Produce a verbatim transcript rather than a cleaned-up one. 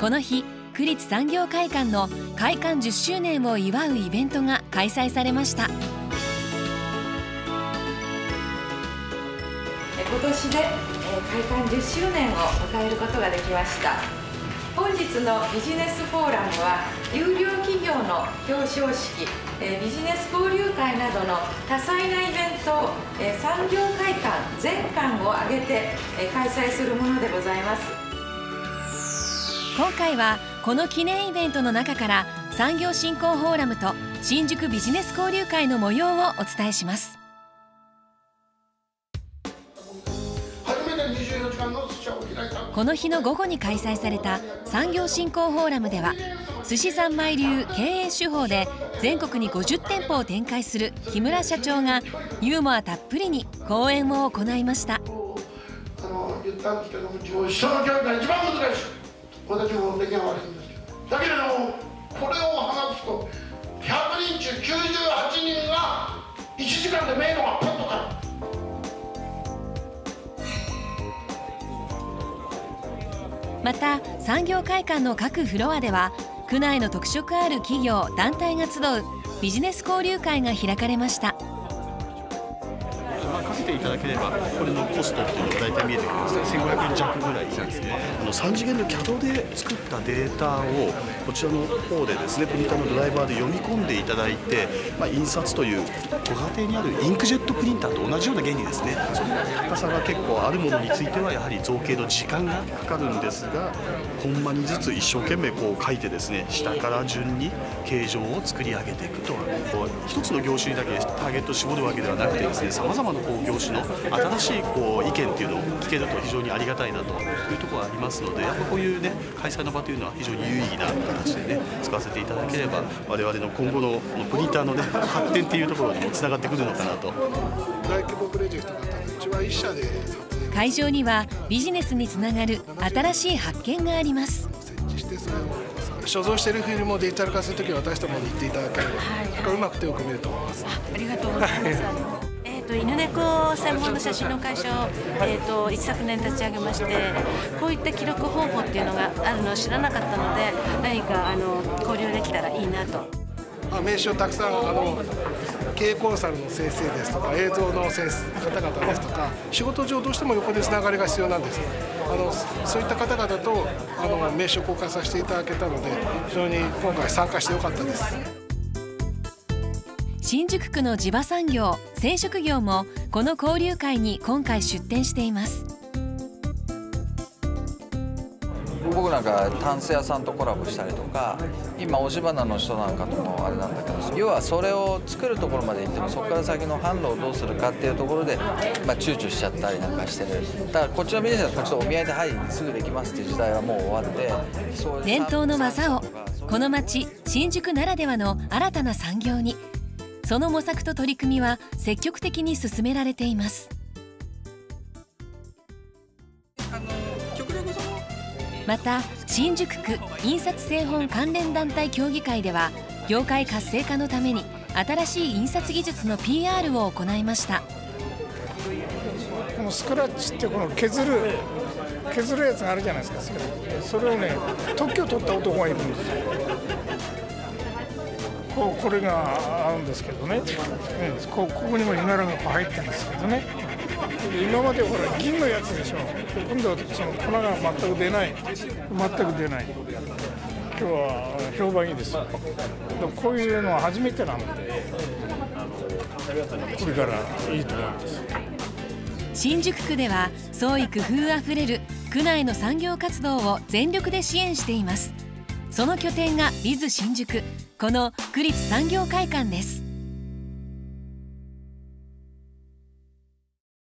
この日、区立産業会館の開館じゅっしゅうねんを祝うイベントが開催されました。 今年で開館じゅっしゅうねんを迎えることができました。本日のビジネスフォーラムは優良企業の表彰式、ビジネス交流会などの多彩なイベントを産業会館全館を挙げて開催するものでございます。 今回はこの記念イベントの中から産業振興フォーラムと新宿ビジネス交流会の模様をお伝えします。この日の午後に開催された産業振興フォーラムでは、寿司三昧流経営手法で全国にごじゅってんぽを展開する木村社長がユーモアたっぷりに講演を行いました。 あの言ったんですけども、人の教育が一番難しい。私も出来が悪いんですけど、だけれどもこれを話すとひゃくにんちゅうきゅうじゅうはちにんがいちじかんで迷路がポッとかる。 また産業会館の各フロアでは、区内の特色ある企業団体が集うビジネス交流会が開かれました。 かけていただければ、これのコストっていうのが大体見えてきますね。せんごひゃくえん弱ぐらいですね。あのさん次元の キャド で作ったデータをこちらの方でですね、プリンターのドライバーで読み込んでいただいて、まあ、印刷というご家庭にあるインクジェットプリンターと同じような原理ですね。その高さが結構あるものについてはやはり造形の時間がかかるんですが、コンマにずつ一生懸命こう書いてですね、下から順に形状を作り上げていくと、こう一つの業種にだけターゲットを絞るわけではなくてですね、さまざまなこう業種の新しいこう意見っていうのを聞けると非常にありがたいなというところがありますので、やっぱこういうね開催の場というのは非常に有意義な形でね使わせていただければ、我々の今後のプリンターのね発展っていうところにもつながってくるのかなと。 大規模プロジェクトだったので、うちはいっ社で撮影。 会場にはビジネスにつながる新しい発見があります。 設置して、それを所蔵しているフィルムをデジタル化するときは私どもに言っていただければ、はい、うまく手を組めると思います。 ありがとうございます。えーと犬猫専門の写真の会社を、えーと一昨年立ち上げまして、こういった記録方法っていうのがあるのを知らなかったので、何かあの交流できたらいいなと。 名刺をたくさん、あの経営コンサルの先生ですとか、映像の先生方々ですとか、仕事上どうしても横でつながりが必要なんです。あのそういった方々とあの名刺を交換させていただけたので、非常に今回参加してよかったです。 新宿区の地場産業、染色業もこの交流会に今回出展しています。 僕なんかタンス屋さんとコラボしたりとか、今押し花の人なんかともあれなんだけど、要はそれを作るところまで行っても、そこから先の販路をどうするかっていうところで、まあ、躊躇しちゃったりなんかしてる。だからこっちのビジネスはこっちとお見合いで、はいすぐできますっていう時代はもう終わって、 伝統の技をこの町新宿ならではの新たな産業に、その模索と取り組みは積極的に進められています。また新宿区印刷製本関連団体協議会では、業界活性化のために新しい印刷技術の ピーアール を行いました。 このスクラッチってこの削る削るやつがあるじゃないですか。それをね特許取った男がいるんですよ。こうこれがあるんですけどね、こここにも稲柄が入ってるんですけどね、今までほら銀のやつでしょ、今度はその粉が全く出ない、全く出ない、今日は評判いいですよ。こういうのは初めてなので、これからいいと思います。 新宿区では創意工夫あふれる区内の産業活動を全力で支援しています。その拠点がビズ新宿、この区立産業会館です。